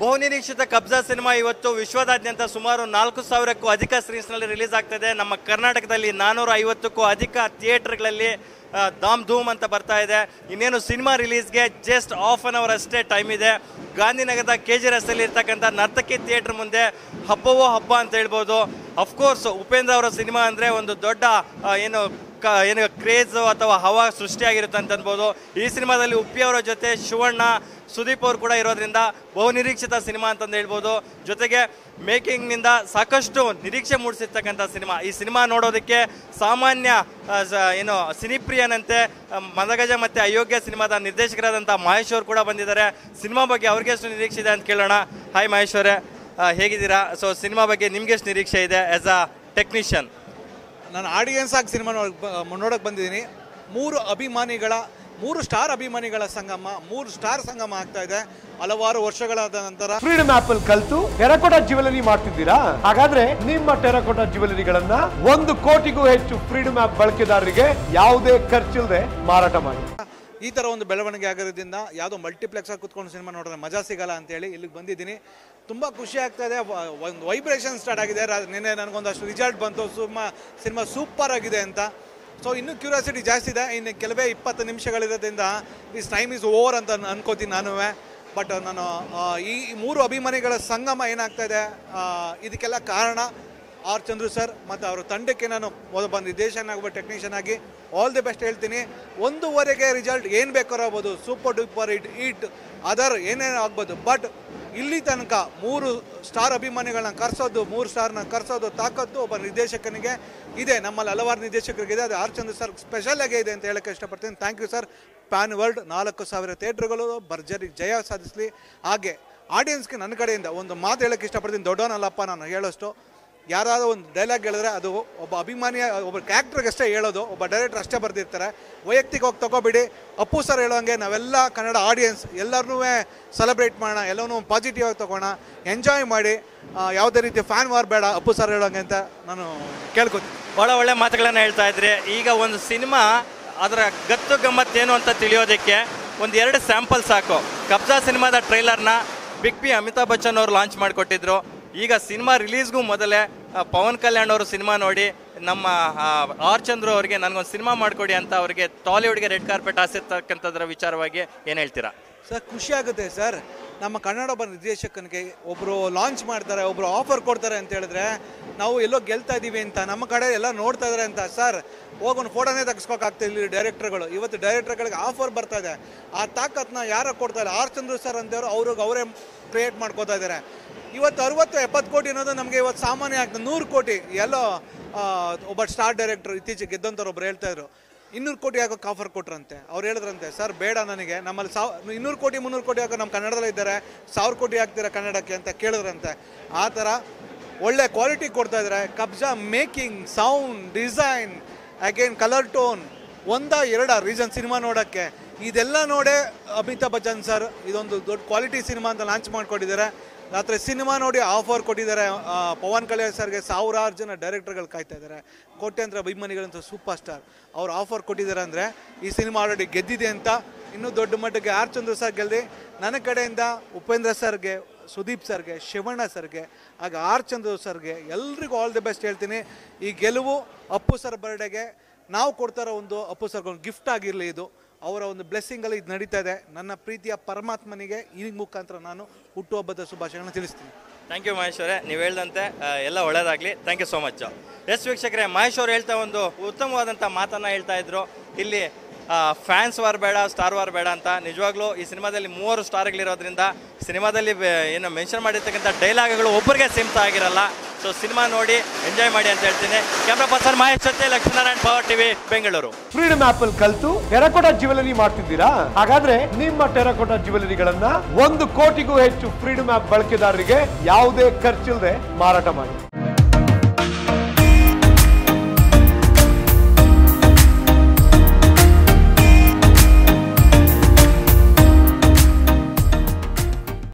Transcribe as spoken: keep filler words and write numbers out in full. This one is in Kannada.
ಬಹುನಿರೀಕ್ಷಿತ ಕಬ್ಜಾ ಸಿನಿಮಾ ಇವತ್ತು ವಿಶ್ವದಾದ್ಯಂತ ಸುಮಾರು ನಾಲ್ಕು ಸಾವಿರಕ್ಕೂ ಅಧಿಕ ಸ್ಕ್ರೀನ್ಸ್ನಲ್ಲಿ ರಿಲೀಸ್ ಆಗ್ತಾಯಿದೆ. ನಮ್ಮ ಕರ್ನಾಟಕದಲ್ಲಿ ನಾನ್ನೂರ ಐವತ್ತಕ್ಕೂ ಅಧಿಕ ಥಿಯೇಟರ್ಗಳಲ್ಲಿ ಧಾಮ್ ಧೂಮ್ ಅಂತ ಬರ್ತಾ ಇದೆ. ಇನ್ನೇನು ಸಿನಿಮಾ ರಿಲೀಸ್ಗೆ ಜಸ್ಟ್ ಹಾಫ್ ಆನ್ ಅವರ್ ಅಷ್ಟೇ ಟೈಮ್ ಇದೆ. ಗಾಂಧಿನಗರದ ಕೆ ಜಿ ರಸ್ತೆಯಲ್ಲಿ ಇರ್ತಕ್ಕಂಥ ನರ್ತಕಿ ಥಿಯೇಟ್ರ್ ಮುಂದೆ ಹಬ್ಬವೋ ಹಬ್ಬ ಅಂತ ಹೇಳ್ಬೋದು. ಅಫ್ಕೋರ್ಸ್ ಉಪೇಂದ್ರ ಅವರ ಸಿನಿಮಾ ಅಂದರೆ ಒಂದು ದೊಡ್ಡ ಏನು ಕ ಏನು ಕ್ರೇಜು ಅಥವಾ ಹವಾ ಸೃಷ್ಟಿಯಾಗಿರುತ್ತೆ ಅಂತ ಅನ್ಬೋದು. ಈ ಸಿನಿಮಾದಲ್ಲಿ ಉಪ್ಪಿ ಅವರ ಜೊತೆ ಶಿವಣ್ಣ, ಸುದೀಪ್ ಅವರು ಕೂಡ ಇರೋದ್ರಿಂದ ಬಹುನಿರೀಕ್ಷಿತ ಸಿನಿಮಾ ಅಂತಂದು ಹೇಳ್ಬೋದು. ಜೊತೆಗೆ ಮೇಕಿಂಗ್ನಿಂದ ಸಾಕಷ್ಟು ನಿರೀಕ್ಷೆ ಮೂಡಿಸಿರ್ತಕ್ಕಂಥ ಸಿನಿಮಾ. ಈ ಸಿನಿಮಾ ನೋಡೋದಕ್ಕೆ ಸಾಮಾನ್ಯ ಏನು ಸಿನಿಪ್ರಿಯನಂತೆ ಮದಗಜ ಮತ್ತು ಅಯೋಗ್ಯ ಸಿನಿಮಾದ ನಿರ್ದೇಶಕರಾದಂಥ ಮಹೇಶ್ ಅವರು ಕೂಡ ಬಂದಿದ್ದಾರೆ. ಸಿನಿಮಾ ಬಗ್ಗೆ ಅವ್ರಿಗೆ ಎಷ್ಟು ನಿರೀಕ್ಷೆ ಇದೆ ಅಂತ ಕೇಳೋಣ. ಹಾಯ್ ಮಹೇಶ್ ಅವರೇ, ಹೇಗಿದ್ದೀರಾ? ಸೊ ಸಿನಿಮಾ ಬಗ್ಗೆ ನಿಮ್ಗೆ ಎಷ್ಟು ನಿರೀಕ್ಷೆ ಇದೆ ಆ್ಯಸ್ ಅ ಟೆಕ್ನಿಷಿಯನ್? ನಾನು ಆಡಿಯನ್ಸ್ ಆಗಿ ಸಿನಿಮಾ ನೋಡೋಕೆ ಬಂದಿದ್ದೀನಿ. ಮೂರು ಅಭಿಮಾನಿಗಳ ಮೂರು ಸ್ಟಾರ್ ಅಭಿಮಾನಿಗಳ ಸಂಗಮ, ಮೂರು ಸ್ಟಾರ್ ಸಂಗಮ ಆಗ್ತಾ ಇದೆ ಹಲವಾರು ವರ್ಷಗಳಾದ ನಂತರ. ಫ್ರೀಡಮ್ ಆಪ್ ಅಲ್ಲಿ ಕಲ್ತು ಟೆರಕೋಟಾ ಜ್ಯುವೆಲರಿ ಮಾಡ್ತಿದ್ದೀರಾ? ಹಾಗಾದ್ರೆ ನಿಮ್ಮ ಟೆರಕೋಟಾ ಜ್ಯುವೆಲರಿಗಳನ್ನ ಒಂದು ಕೋಟಿಗೂ ಹೆಚ್ಚು ಫ್ರೀಡಮ್ ಆಪ್ ಬಳಕೆದಾರರಿಗೆ ಯಾವುದೇ ಖರ್ಚಿಲ್ಲದೆ ಮಾರಾಟ ಮಾಡಿ. ಈ ತರ ಒಂದು ಬೆಳವಣಿಗೆ ಆಗಿರೋದ್ರಿಂದ ಯಾವುದೋ ಮಲ್ಟಿಪ್ಲೆಕ್ಸ್ ಆಗಿ ಕುತ್ಕೊಂಡು ಸಿನಿಮಾ ನೋಡಿದ್ರೆ ಮಜಾ ಸಿಗಲ್ಲ ಅಂತೇಳಿ ಇಲ್ಲಿಗೆ ಬಂದಿದ್ದೀನಿ. ತುಂಬ ಖುಷಿ ಆಗ್ತಾ ಇದೆ. ಒಂದು ವೈಬ್ರೇಷನ್ ಸ್ಟಾರ್ಟ್ ಆಗಿದೆ. ನಿನ್ನೆ ನನಗೊಂದಷ್ಟು ರಿಸಲ್ಟ್ ಬಂತು, ಸುಮ್ಮ ಸಿನಿಮಾ ಸೂಪರ್ ಆಗಿದೆ ಅಂತ. ಸೊ ಇನ್ನೂ ಕ್ಯೂರಿಯಾಸಿಟಿ ಜಾಸ್ತಿ ಇದೆ. ಇನ್ನು ಕೆಲವೇ ಇಪ್ಪತ್ತು ನಿಮಿಷಗಳಿರೋದ್ರಿಂದ ಇಸ್ ಟೈಮ್ ಇಸ್ ಓವರ್ ಅಂತ ಅನ್ಕೋತೀನಿ ನಾನು. ಬಟ್ ನಾನು ಈ ಮೂರು ಅಭಿಮಾನಿಗಳ ಸಂಗಮ ಏನಾಗ್ತಾ ಇದೆ, ಇದಕ್ಕೆಲ್ಲ ಕಾರಣ ಆರ್ ಚಂದ್ರು ಸರ್ ಮತ್ತು ಅವರ ತಂಡಕ್ಕೆ ನಾನು ಒಬ್ಬ ನಿರ್ದೇಶನ ಒಬ್ಬ ಟೆಕ್ನಿಷಿಯನ್ ಆಗಿ ಆಲ್ ದಿ ಬೆಸ್ಟ್ ಹೇಳ್ತೀನಿ. ಒಂದೂವರೆಗೆ ರಿಸಲ್ಟ್ ಏನು ಬೇಕಾದ್ರೂ ಆಗ್ಬೋದು, super duper it it other ಏನೇನು ಆಗ್ಬೋದು. ಬಟ್ ಇಲ್ಲಿ ತನಕ ಮೂರು ಸ್ಟಾರ್ ಅಭಿಮಾನಿಗಳನ್ನ ಕರೆಸೋದು, ಮೂರು ಸ್ಟಾರ್ನ ಕರೆಸೋದು ತಾಕತ್ತು ಒಬ್ಬ ನಿರ್ದೇಶಕನಿಗೆ ಇದೆ. ನಮ್ಮಲ್ಲಿ ಹಲವಾರು ನಿರ್ದೇಶಕರಿಗಿದೆ. ಅದು ಆರ್ ಚಂದ್ರು ಸರ್ ಸ್ಪೆಷಲ್ ಆಗೇ ಇದೆ ಅಂತ ಹೇಳೋಕ್ಕೆ ಇಷ್ಟಪಡ್ತೀನಿ. Thank you sir. Pan world ನಾಲ್ಕು ಸಾವಿರ ಥಿಯೇಟ್ರ್ಗಳು ಭರ್ಜರಿ ಜಯ ಸಾಧಿಸಲಿ. ಹಾಗೆ ಆಡಿಯನ್ಸ್ಗೆ ನನ್ನ ಕಡೆಯಿಂದ ಒಂದು ಮಾತು ಹೇಳೋಕ್ಕೆ ಇಷ್ಟಪಡ್ತೀನಿ. ದೊಡ್ಡವನಲ್ಲಪ್ಪ ನಾನು ಹೇಳೋಷ್ಟು. ಯಾರಾದರೂ ಒಂದು ಡೈಲಾಗ್ ಹೇಳಿದ್ರೆ ಅದು ಒಬ್ಬ ಅಭಿಮಾನಿಯ ಒಬ್ಬ ಕ್ಯಾರೆಕ್ಟರ್ಗೆ ಅಷ್ಟೇ ಹೇಳೋದು, ಒಬ್ಬ ಡೈರೆಕ್ಟರ್ ಅಷ್ಟೇ ಬರ್ದಿರ್ತಾರೆ. ವೈಯಕ್ತಿಕವಾಗಿ ತಗೋಬೇಡಿ. ಅಪ್ಪು ಸರ್ ಹೇಳೋಂಗೆ ನಾವೆಲ್ಲ ಕನ್ನಡ ಆಡಿಯನ್ಸ್ ಎಲ್ಲರನ್ನೂ ಸೆಲೆಬ್ರೇಟ್ ಮಾಡೋಣ, ಎಲ್ಲವನ್ನೂ ಪಾಸಿಟಿವ್ ಆಗಿ ತೊಗೋಣ, ಎಂಜಾಯ್ ಮಾಡಿ. ಯಾವುದೇ ರೀತಿ ಫ್ಯಾನ್ ವಾರ್ ಬೇಡ ಅಪ್ಪು ಸರ್ ಹೇಳೋಂಗೆ ಅಂತ ನಾನು ಕೇಳ್ಕೊತೀನಿ. ಭಾಳ ಒಳ್ಳೆ ಮಾತುಗಳನ್ನು ಹೇಳ್ತಾ ಇದ್ರಿ. ಈಗ ಒಂದು ಸಿನಿಮಾ ಅದರ ಗತ್ತು ಗಮ್ಮತ್ತೇನು ಅಂತ ತಿಳಿಯೋದಕ್ಕೆ ಒಂದು ಎರಡು ಸ್ಯಾಂಪಲ್ ಸಾಕು. ಕಬ್ಜಾ ಸಿನಿಮಾದ ಟ್ರೈಲರ್ನ ಬಿಗ್ ಬಿ ಅಮಿತಾಬ್ ಬಚ್ಚನ್ ಅವರು ಲಾಂಚ್ ಮಾಡಿಕೊಟ್ಟಿದ್ರು. ಈಗ ಸಿನಿಮಾ ರಿಲೀಸ್ಗೂ ಮೊದಲೇ ಪವನ್ ಕಲ್ಯಾಣ್ ಅವರು ಸಿನಿಮಾ ನೋಡಿ ನಮ್ಮ ಆರ್ ಚಂದ್ರು ಅವರಿಗೆ ನನಗೊಂದು ಸಿನಿಮಾ ಮಾಡಿಕೊಡಿ ಅಂತ ಅವರಿಗೆ ಟಾಲಿವುಡ್ಗೆ ರೆಡ್ ಕಾರ್ಪೆಟ್ ಹಾಸಿರ್ತಕ್ಕಂಥದ್ರ ವಿಚಾರವಾಗಿ ಏನು ಹೇಳ್ತೀರಾ ಸರ್? ಖುಷಿ ಆಗುತ್ತೆ ಸರ್. ನಮ್ಮ ಕನ್ನಡ ಒಬ್ಬ ನಿರ್ದೇಶಕನಿಗೆ ಒಬ್ಬರು ಲಾಂಚ್ ಮಾಡ್ತಾರೆ, ಒಬ್ಬರು ಆಫರ್ ಕೊಡ್ತಾರೆ ಅಂತ ಹೇಳಿದ್ರೆ ನಾವು ಎಲ್ಲೋ ಗೆಲ್ತಾ ಇದ್ದೀವಿ ಅಂತ, ನಮ್ಮ ಕಡೆ ಎಲ್ಲ ನೋಡ್ತಾ ಇದ್ದಾರೆ ಅಂತ. ಸರ್ ಹೋಗೊಂದು ಫೋಟೋನೇ ತೆಗೆಸ್ಕೋಕ್ಕಾಗ್ತಾ ಇಲ್ಲಿ ಡೈರೆಕ್ಟರ್ಗಳು. ಇವತ್ತು ಡೈರೆಕ್ಟರ್ಗಳಿಗೆ ಆಫರ್ ಬರ್ತಾ ಇದೆ. ಆ ತಾಕತ್ನ ಯಾರು ಕೊಡ್ತಾ ಇಲ್ಲ? ಆರ್ ಚಂದ್ರು ಸರ್ ಅಂತೇವರು ಅವ್ರಿಗೆ ಅವರೇ ಕ್ರಿಯೇಟ್ ಮಾಡ್ಕೋತಾ ಇದ್ದಾರೆ. ಇವತ್ತು ಅರವತ್ತು ಎಪ್ಪತ್ತು ಕೋಟಿ ಅನ್ನೋದು ನಮಗೆ ಇವತ್ತು ಸಾಮಾನ್ಯ ಆಗ್ತದೆ. ನೂರು ಕೋಟಿ ಎಲ್ಲೋ ಒಬ್ಬ ಸ್ಟಾರ್ ಡೈರೆಕ್ಟರ್ ಇತ್ತೀಚೆಗೆ ಗೆದ್ದಂಥವ್ರು ಒಬ್ರು ಹೇಳ್ತಾಯಿದ್ರು, ಇನ್ನೂರು ಕೋಟಿ ಹಾಕೋಕೆ ಆಫರ್ ಕೊಟ್ರಂತೆ. ಅವ್ರು ಹೇಳಿದ್ರಂತೆ, ಸರ್ ಬೇಡ ನನಗೆ, ನಮ್ಮಲ್ಲಿ ಸಾವ್ ಇನ್ನೂರು ಕೋಟಿ ಮುನ್ನೂರು ಕೋಟಿ ಹಾಕೋ ನಮ್ಮ ಕನ್ನಡದಲ್ಲೇ ಇದ್ದಾರೆ, ಸಾವಿರ ಕೋಟಿ ಹಾಕ್ತೀರಾ ಕನ್ನಡಕ್ಕೆ ಅಂತ ಕೇಳಿದ್ರಂತೆ. ಆ ಥರ ಒಳ್ಳೆ ಕ್ವಾಲಿಟಿ ಕೊಡ್ತಾ ಇದ್ದಾರೆ. Kabzaa making, sound, design, again colour tone, ಒಂದ ಎರಡ ರೀಸನ್ ಸಿನಿಮಾ ನೋಡೋಕ್ಕೆ. ಇದೆಲ್ಲ ನೋಡೇ ಅಮಿತಾಬ್ ಬಚ್ಚನ್ ಸರ್ ಇದೊಂದು ದೊಡ್ಡ ಕ್ವಾಲಿಟಿ ಸಿನಿಮಾ ಅಂತ ಲಾಂಚ್ ಮಾಡ್ಕೊಟ್ಟಿದ್ದಾರೆ. ರಾತ್ರಿ ಸಿನಿಮಾ ನೋಡಿ ಆಫರ್ ಕೊಟ್ಟಿದ್ದಾರೆ. ಪವನ್ ಕಲ್ಯಾಣ್ ಸರ್ಗೆ ಸಾವಿರಾರು ಜನ ಡೈರೆಕ್ಟರ್ಗಳು ಕಾಯ್ತಾ ಇದ್ದಾರೆ. ಕೋಟ್ಯಾಂತರ ಅಭಿಮಾನಿಗಳಂತ ಸೂಪರ್ ಸ್ಟಾರ್ ಅವ್ರು ಆಫರ್ ಕೊಟ್ಟಿದ್ದಾರೆ ಅಂದರೆ ಈ ಸಿನಿಮಾ ಆಲ್ರೆಡಿ ಗೆದ್ದಿದೆ ಅಂತ. ಇನ್ನೂ ದೊಡ್ಡ ಮಟ್ಟಿಗೆ ಆರ್ ಚಂದ್ರು ಸರ್ ಗೆಲ್ದಿ. ನನ್ನ ಕಡೆಯಿಂದ ಉಪೇಂದ್ರ ಸರ್ಗೆ, ಸುದೀಪ್ ಸರ್ಗೆ, ಶಿವಣ್ಣ ಸರ್ಗೆ, ಹಾಗೆ ಆರ್ ಚಂದ್ರು ಸರ್ಗೆ ಎಲ್ರಿಗೂ ಆಲ್ ದಿ ಬೆಸ್ಟ್ ಹೇಳ್ತೀನಿ. ಈ ಗೆಲುವು ಅಪ್ಪು ಸರ್ ಬರ್ಡೇಗೆ ನಾವು ಕೊಡ್ತಾರೋ ಒಂದು ಅಪ್ಪು ಸರ್ಗೆ ಒಂದು ಗಿಫ್ಟ್ ಆಗಿರಲಿ. ಇದು ಅವರ ಒಂದು ಬ್ಲೆಸ್ಸಿಂಗಲ್ಲಿ ಇದು ನಡೀತಾ ಇದೆ. ನನ್ನ ಪ್ರೀತಿಯ ಪರಮಾತ್ಮನಿಗೆ ಈ ಮುಖಾಂತರ ನಾನು ಹುಟ್ಟುಹಬ್ಬದ ಶುಭಾಶಯಗಳನ್ನು ತಿಳಿಸ್ತೀನಿ. ಥ್ಯಾಂಕ್ ಯು ಮಹೇಶ್ ಅವರೇ, ನೀವು ಹೇಳ್ದಂತೆ ಎಲ್ಲ ಒಳ್ಳೆಯದಾಗಲಿ. Thank you so much. Yes ವೀಕ್ಷಕರೇ, ಮಹೇಶ್ ಅವರು ಹೇಳ್ತಾ ಒಂದು ಉತ್ತಮವಾದಂಥ ಮಾತನ್ನು ಹೇಳ್ತಾ ಇದ್ರು. ಇಲ್ಲಿ ಫ್ಯಾನ್ಸ್ ವಾರ್ ಬೇಡ, ಸ್ಟಾರ್ ವಾರ್ ಬೇಡ ಅಂತ. ನಿಜವಾಗ್ಲೂ ಈ ಸಿನಿಮಾದಲ್ಲಿ ಮೂವರು ಸ್ಟಾರ್ಗಳಿರೋದ್ರಿಂದ ಸಿನಿಮಾದಲ್ಲಿ ಏನು ಮೆನ್ಷನ್ ಮಾಡಿರ್ತಕ್ಕಂಥ ಡೈಲಾಗ್ಗಳು ಒಬ್ಬರಿಗೆ ಸೀಮಿತ ಆಗಿರಲ್ಲ. ಸೊ ಸಿನಿಮಾ ನೋಡಿ ಎಂಜಾಯ್ ಮಾಡಿ ಅಂತ ಹೇಳ್ತೀನಿ. ಕ್ಯಾಮ್ರಾ ಪರ್ಸನ್ ಮಹೇಶ್ ಜೊತೆ Lakshminarayan, power TV, Bengaluru. Freedom app ಅಲ್ಲಿ ಕಲ್ತು ಟೆರಕೋಟಾ ಜ್ಯುವೆಲರಿ ಮಾಡ್ತಿದ್ದೀರಾ? ಹಾಗಾದ್ರೆ ನಿಮ್ಮ ಟೆರಕೋಟಾ ಜ್ಯುವೆಲರಿಗಳನ್ನ ಒಂದು ಕೋಟಿಗೂ ಹೆಚ್ಚು ಫ್ರೀಡಮ್ ಆಪ್ ಬಳಕೆದಾರರಿಗೆ ಯಾವುದೇ ಖರ್ಚಿಲ್ಲದೆ ಮಾರಾಟ ಮಾಡಿ.